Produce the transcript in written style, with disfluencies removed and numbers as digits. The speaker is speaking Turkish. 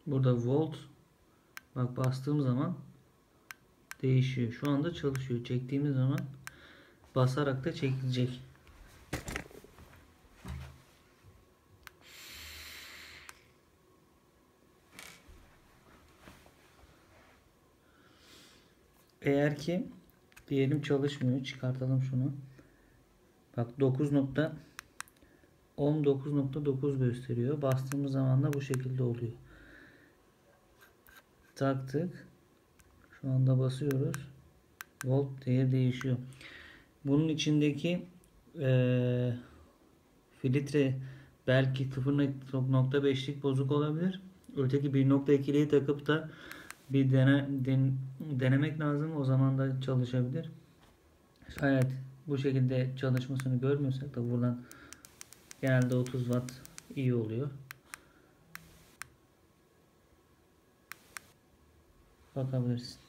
Burada volt, bak bastığım zaman değişiyor. Şu anda çalışıyor. Çektiğimiz zaman basarak da çekilecek. Eğer ki diyelim çalışmıyor. Çıkartalım şunu. Bak 9.19.9 gösteriyor. Bastığımız zaman da bu şekilde oluyor. Taktık. Şu anda basıyoruz. Volt değeri değişiyor. Bunun içindeki filtre belki 0.5'lik bozuk olabilir. Öteki 1.2'liyi takıp da bir denemek lazım. O zaman da çalışabilir. Şayet bu şekilde çalışmasını görmüyorsak da buradan genelde 30 Watt iyi oluyor. Bakabilirsin.